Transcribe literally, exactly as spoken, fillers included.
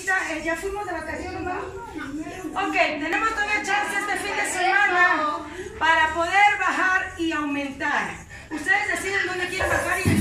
ahorita eh, ya fuimos de vacaciones, ¿no? Ok, tenemos todavía chance este fin de semana para poder bajar y aumentar. Ustedes deciden dónde quieren bajar y